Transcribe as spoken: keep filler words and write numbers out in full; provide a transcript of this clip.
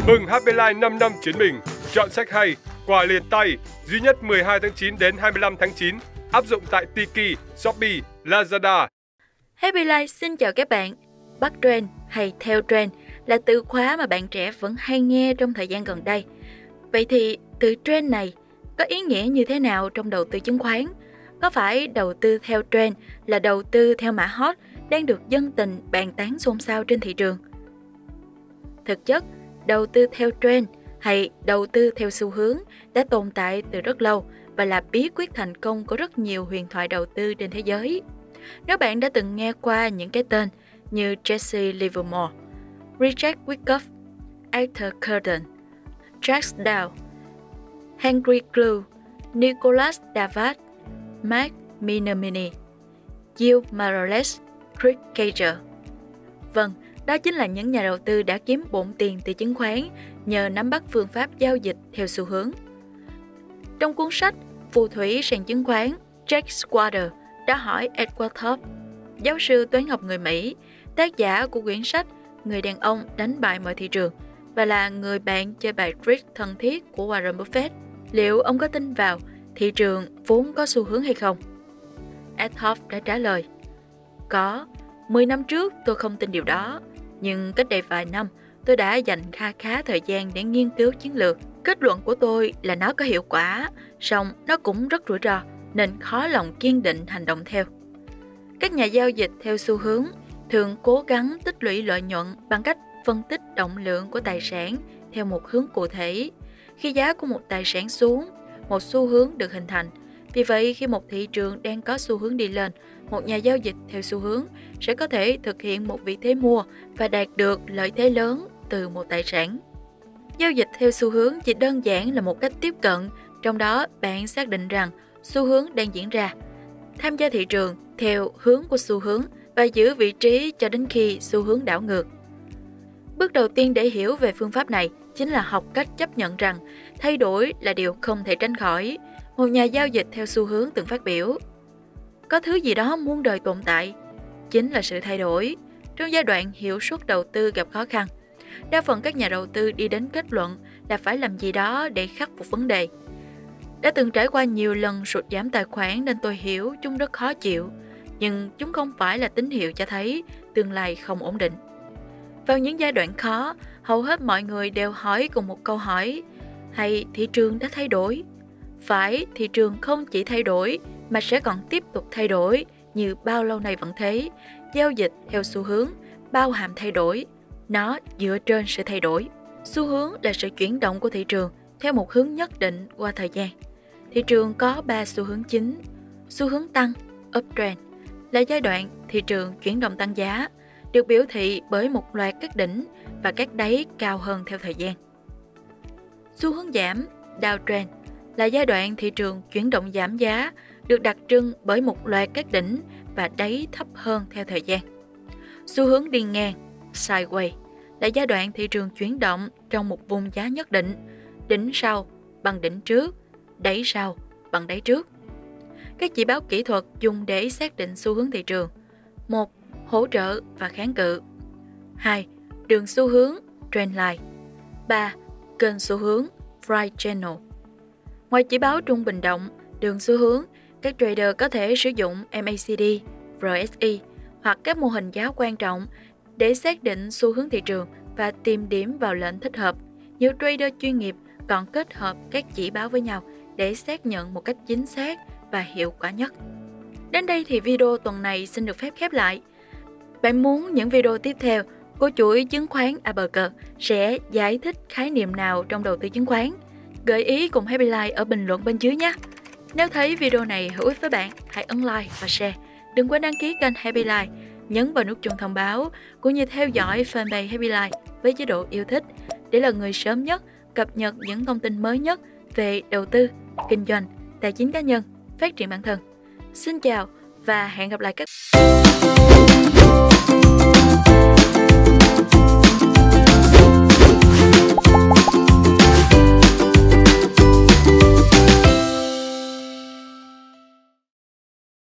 Mừng Happy Life năm năm chiến mình, chọn sách hay, quà liền tay, duy nhất mười hai tháng chín đến hai mươi lăm tháng chín, áp dụng tại Tiki, Shopee, Lazada. Happy Life xin chào các bạn. Bắt trend hay theo trend là từ khóa mà bạn trẻ vẫn hay nghe trong thời gian gần đây. Vậy thì từ trend này có ý nghĩa như thế nào trong đầu tư chứng khoán? Có phải đầu tư theo trend là đầu tư theo mã hot đang được dân tình bàn tán xôn xao trên thị trường? Thực chất, đầu tư theo trend hay đầu tư theo xu hướng đã tồn tại từ rất lâu và là bí quyết thành công của rất nhiều huyền thoại đầu tư trên thế giới. Nếu bạn đã từng nghe qua những cái tên như Jesse Livermore, Richard Wyckoff, Arthur Curzon, Jack Dow, Henry Clue, Nicholas Davat, Mark Minervini, Gil Marales, Chris Cager. Vâng, đó chính là những nhà đầu tư đã kiếm bộn tiền từ chứng khoán nhờ nắm bắt phương pháp giao dịch theo xu hướng. Trong cuốn sách Phù thủy sàn chứng khoán, Jack Schwader đã hỏi Edward Thorp, giáo sư toán học người Mỹ, tác giả của quyển sách Người đàn ông đánh bại mọi thị trường và là người bạn chơi bài trick thân thiết của Warren Buffett, liệu ông có tin vào thị trường vốn có xu hướng hay không? Ed Thorp đã trả lời, có, mười năm trước tôi không tin điều đó, nhưng cách đây vài năm tôi đã dành kha khá thời gian để nghiên cứu chiến lược. Kết luận của tôi là nó có hiệu quả, song nó cũng rất rủi ro, nên khó lòng kiên định hành động theo. Các nhà giao dịch theo xu hướng thường cố gắng tích lũy lợi nhuận bằng cách phân tích động lượng của tài sản theo một hướng cụ thể. Khi giá của một tài sản xuống, một xu hướng được hình thành. Vì vậy, khi một thị trường đang có xu hướng đi lên, một nhà giao dịch theo xu hướng sẽ có thể thực hiện một vị thế mua và đạt được lợi thế lớn từ một tài sản. Giao dịch theo xu hướng chỉ đơn giản là một cách tiếp cận, trong đó bạn xác định rằng xu hướng đang diễn ra. Tham gia thị trường theo hướng của xu hướng và giữ vị trí cho đến khi xu hướng đảo ngược. Bước đầu tiên để hiểu về phương pháp này chính là học cách chấp nhận rằng thay đổi là điều không thể tránh khỏi. Một nhà giao dịch theo xu hướng từng phát biểu, có thứ gì đó muôn đời tồn tại, chính là sự thay đổi. Trong giai đoạn hiệu suất đầu tư gặp khó khăn, đa phần các nhà đầu tư đi đến kết luận là phải làm gì đó để khắc phục vấn đề. Đã từng trải qua nhiều lần sụt giảm tài khoản nên tôi hiểu chúng rất khó chịu, nhưng chúng không phải là tín hiệu cho thấy tương lai không ổn định. Vào những giai đoạn khó, hầu hết mọi người đều hỏi cùng một câu hỏi, hay thị trường đã thay đổi? Phải, thị trường không chỉ thay đổi mà sẽ còn tiếp tục thay đổi như bao lâu nay vẫn thế. Giao dịch theo xu hướng bao hàm thay đổi, nó dựa trên sự thay đổi. Xu hướng là sự chuyển động của thị trường theo một hướng nhất định qua thời gian. Thị trường có ba xu hướng chính. Xu hướng tăng, uptrend, là giai đoạn thị trường chuyển động tăng giá, được biểu thị bởi một loạt các đỉnh và các đáy cao hơn theo thời gian. Xu hướng giảm, downtrend, là giai đoạn thị trường chuyển động giảm giá, được đặc trưng bởi một loạt các đỉnh và đáy thấp hơn theo thời gian. Xu hướng đi ngang, sideways, là giai đoạn thị trường chuyển động trong một vùng giá nhất định, đỉnh sau bằng đỉnh trước, đáy sau bằng đáy trước. Các chỉ báo kỹ thuật dùng để xác định xu hướng thị trường: một. Hỗ trợ và kháng cự. hai. Đường xu hướng, trendline. ba. Kênh xu hướng, price channel. Ngoài chỉ báo trung bình động, đường xu hướng, các trader có thể sử dụng em a xê đê, rờ ét i hoặc các mô hình giá quan trọng để xác định xu hướng thị trường và tìm điểm vào lệnh thích hợp. Nhiều trader chuyên nghiệp còn kết hợp các chỉ báo với nhau để xác nhận một cách chính xác và hiệu quả nhất. Đến đây thì video tuần này xin được phép khép lại. Bạn muốn những video tiếp theo của chuỗi chứng khoán a bê xê sẽ giải thích khái niệm nào trong đầu tư chứng khoán? Gợi ý cùng Happy Life ở bình luận bên dưới nhé! Nếu thấy video này hữu ích với bạn, hãy ấn like và share. Đừng quên đăng ký kênh Happy Life, nhấn vào nút chuông thông báo, cũng như theo dõi fanpage Happy Life với chế độ yêu thích để là người sớm nhất cập nhật những thông tin mới nhất về đầu tư, kinh doanh, tài chính cá nhân, phát triển bản thân. Xin chào và hẹn gặp lại các